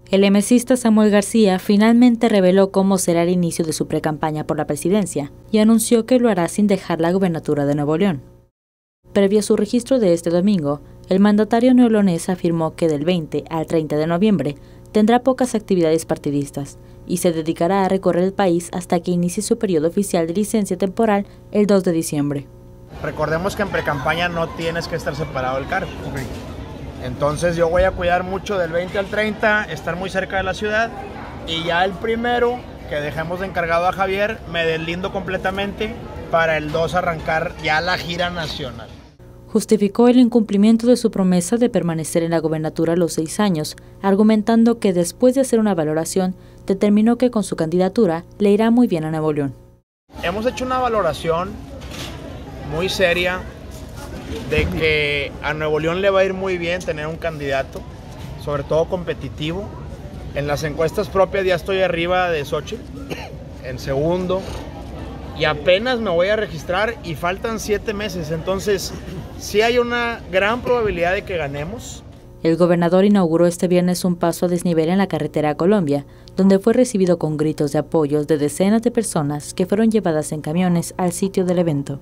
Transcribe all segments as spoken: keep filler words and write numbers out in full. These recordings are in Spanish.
El emesista Samuel García finalmente reveló cómo será el inicio de su precampaña por la presidencia y anunció que lo hará sin dejar la gubernatura de Nuevo León. Previo a su registro de este domingo, el mandatario neolonés afirmó que del veinte al treinta de noviembre tendrá pocas actividades partidistas y se dedicará a recorrer el país hasta que inicie su periodo oficial de licencia temporal el dos de diciembre. Recordemos que en precampaña no tienes que estar separado del cargo. Okay. Entonces yo voy a cuidar mucho del veinte al treinta, estar muy cerca de la ciudad, y ya el primero, que dejemos de encargado a Javier, me deslindo completamente para el dos arrancar ya la gira nacional. Justificó el incumplimiento de su promesa de permanecer en la gobernatura los seis años, argumentando que después de hacer una valoración, determinó que con su candidatura le irá muy bien a Nuevo León. Hemos hecho una valoración muy seria de que a Nuevo León le va a ir muy bien tener un candidato, sobre todo competitivo. En las encuestas propias ya estoy arriba de Xochitl, en segundo, y apenas me voy a registrar y faltan siete meses, entonces sí hay una gran probabilidad de que ganemos. El gobernador inauguró este viernes un paso a desnivel en la carretera a Colombia, donde fue recibido con gritos de apoyo de decenas de personas que fueron llevadas en camiones al sitio del evento.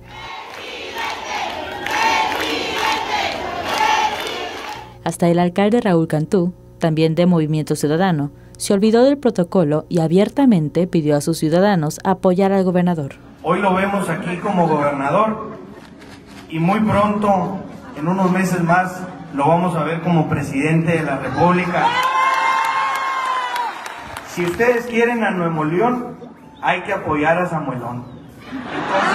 Hasta el alcalde Raúl Cantú, también de Movimiento Ciudadano, se olvidó del protocolo y abiertamente pidió a sus ciudadanos apoyar al gobernador. Hoy lo vemos aquí como gobernador y muy pronto, en unos meses más, lo vamos a ver como presidente de la República. Si ustedes quieren a Nuevo León, hay que apoyar a Samuelón. Entonces,